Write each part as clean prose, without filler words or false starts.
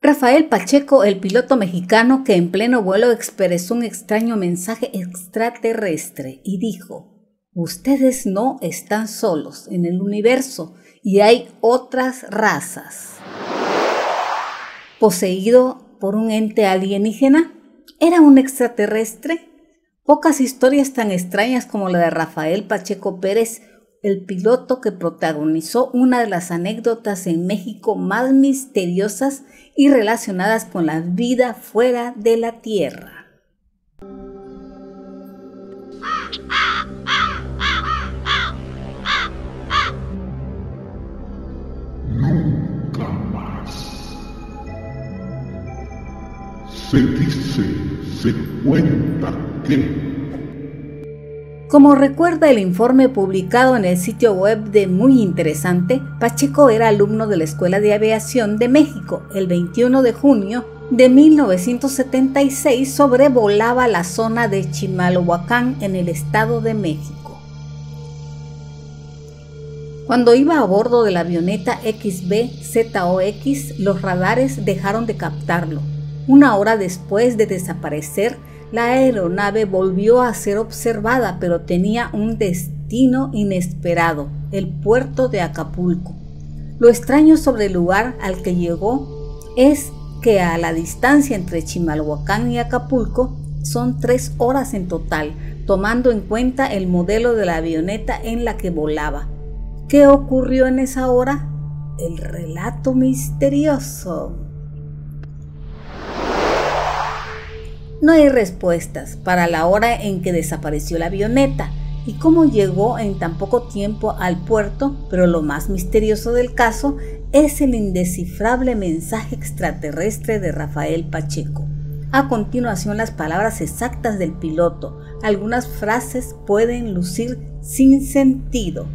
Rafael Pacheco, el piloto mexicano que en pleno vuelo expresó un extraño mensaje extraterrestre y dijo: ustedes no están solos en el universo y hay otras razas. ¿Poseído por un ente alienígena? ¿Era un extraterrestre? Pocas historias tan extrañas como la de Rafael Pacheco Pérez, el piloto que protagonizó una de las anécdotas en México más misteriosas y relacionadas con la vida fuera de la Tierra. Nunca más. Se dice, se cuenta que... Como recuerda el informe publicado en el sitio web de Muy Interesante, Pacheco era alumno de la Escuela de Aviación de México. El 21 de junio de 1976 sobrevolaba la zona de Chimalhuacán en el Estado de México. Cuando iba a bordo de la avioneta XB-ZOX, los radares dejaron de captarlo. Una hora después de desaparecer, la aeronave volvió a ser observada, pero tenía un destino inesperado: el puerto de Acapulco. Lo extraño sobre el lugar al que llegó es que a la distancia entre Chimalhuacán y Acapulco son 3 horas en total, tomando en cuenta el modelo de la avioneta en la que volaba. ¿Qué ocurrió en esa hora? El relato misterioso. No hay respuestas para la hora en que desapareció la avioneta y cómo llegó en tan poco tiempo al puerto, pero lo más misterioso del caso es el indescifrable mensaje extraterrestre de Rafael Pacheco. A continuación, las palabras exactas del piloto. Algunas frases pueden lucir sin sentido.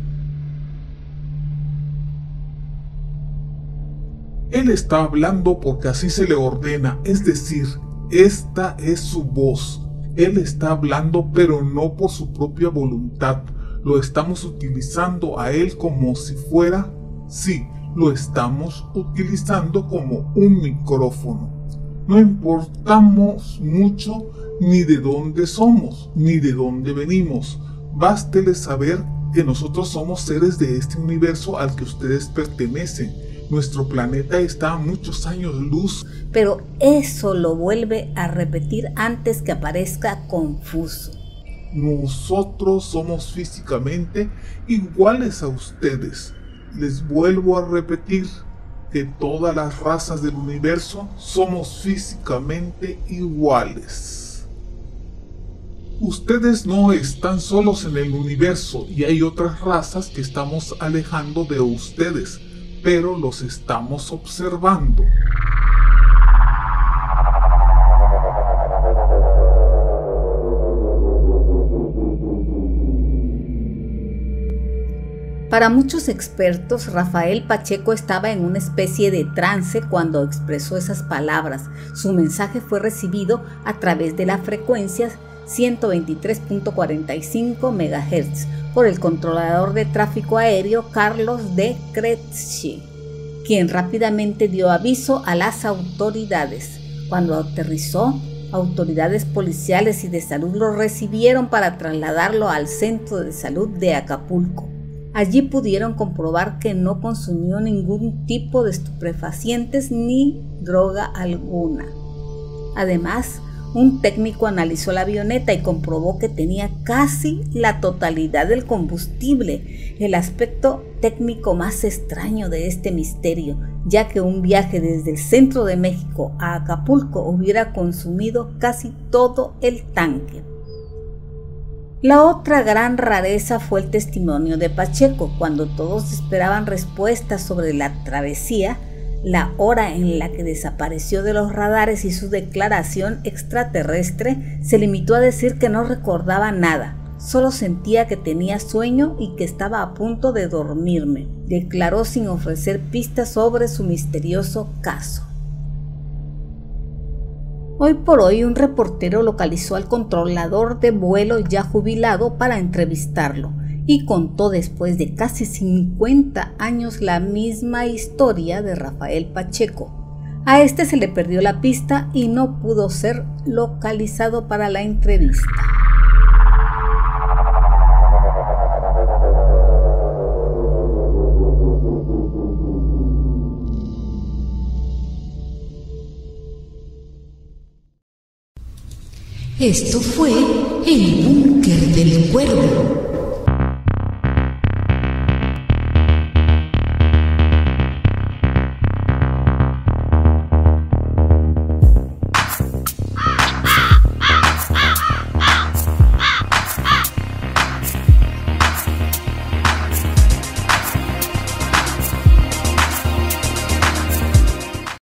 Él está hablando porque así se le ordena, es decir, esta es su voz. Él está hablando, pero no por su propia voluntad. Lo estamos utilizando a él como si fuera... Sí, lo estamos utilizando como un micrófono. No importamos mucho ni de dónde somos, ni de dónde venimos. Bástele saber que nosotros somos seres de este universo al que ustedes pertenecen. Nuestro planeta está a muchos años luz. Pero eso lo vuelve a repetir antes que aparezca confuso. Nosotros somos físicamente iguales a ustedes. Les vuelvo a repetir que todas las razas del universo somos físicamente iguales. Ustedes no están solos en el universo y hay otras razas que estamos alejando de ustedes, pero los estamos observando. Para muchos expertos, Rafael Pacheco estaba en una especie de trance cuando expresó esas palabras. Su mensaje fue recibido a través de la frecuencia 123.45 MHz por el controlador de tráfico aéreo Carlos de Cretzsche, quien rápidamente dio aviso a las autoridades. Cuando aterrizó, autoridades policiales y de salud lo recibieron para trasladarlo al Centro de Salud de Acapulco. Allí pudieron comprobar que no consumió ningún tipo de estupefacientes ni droga alguna. Además, un técnico analizó la avioneta y comprobó que tenía casi la totalidad del combustible, el aspecto técnico más extraño de este misterio, ya que un viaje desde el centro de México a Acapulco hubiera consumido casi todo el tanque. La otra gran rareza fue el testimonio de Pacheco. Cuando todos esperaban respuestas sobre la travesía, la hora en la que desapareció de los radares y su declaración extraterrestre, se limitó a decir que no recordaba nada, solo sentía que tenía sueño y que estaba a punto de dormirme, declaró sin ofrecer pistas sobre su misterioso caso. Hoy por hoy, un reportero localizó al controlador de vuelo ya jubilado para entrevistarlo y contó después de casi 50 años la misma historia de Rafael Pacheco. A este se le perdió la pista y no pudo ser localizado para la entrevista. Esto fue El Búnker del Cuervo.